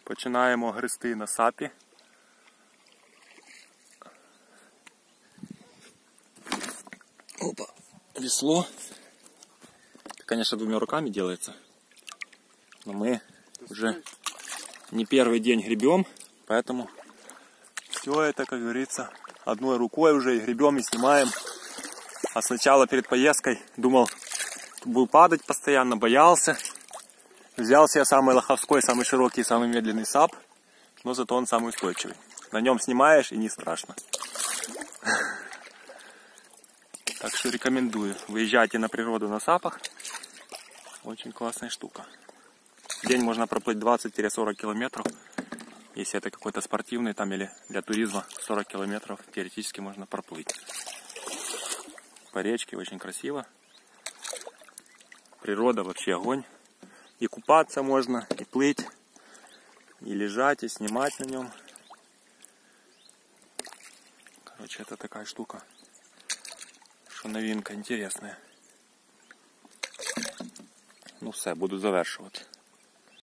Починаємо грести на сапі. Опа, весло. Это, конечно, двумя руками делается. Но мы уже не первый день гребем, поэтому все это, как говорится, одной рукой уже и гребем, и снимаем. А сначала перед поездкой думал, буду падать постоянно, боялся. Взял себе самый лоховской, самый широкий, самый медленный сап, но зато он самый устойчивый. На нем снимаешь и не страшно. Так что рекомендую. Выезжайте на природу на сапах. Очень классная штука. В день можно проплыть 20-40 километров. Если это какой-то спортивный там или для туризма, 40 километров теоретически можно проплыть. По речке очень красиво. Природа вообще огонь. И купаться можно, и плыть, и лежать, и снимать на нем. Короче, это такая штука, що новинка интересная. Ну все, буду завершувати.